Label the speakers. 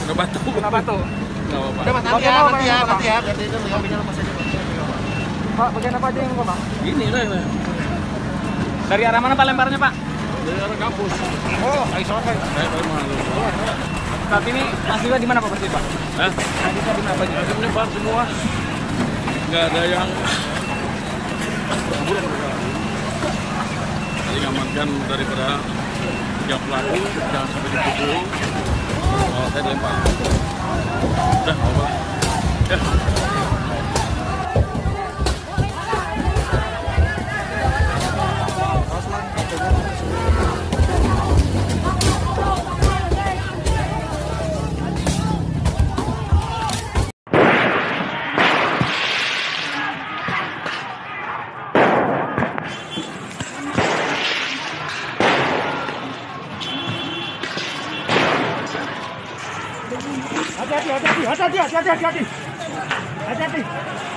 Speaker 1: Kena batu.
Speaker 2: Kena batu.
Speaker 1: Nggak apa-apa.
Speaker 2: Udah, Mas, nanti ya.
Speaker 3: Ganti itu kopinya lepas aja.
Speaker 2: Pak, bagian apa aja yang luka, Pak?
Speaker 1: Ini lah.
Speaker 2: Dari arah mana Pak lemparnya, Pak?
Speaker 1: Dari arah kampus.
Speaker 2: Oh, ayo sampai.
Speaker 1: Dari mana?
Speaker 2: Saat ini mahasiswa di mana Pak pasti, Pak?
Speaker 1: Hah?
Speaker 2: Mahasiswa di mana Pak?
Speaker 1: Masih menyebar semua. Nggak ada yang kabur mereka. Jadi ngamankan daripada tiga pelaku, jangan sampai dipukul. Oh, saya dilempar. Udah, apa? Ya.
Speaker 2: Hati-hati.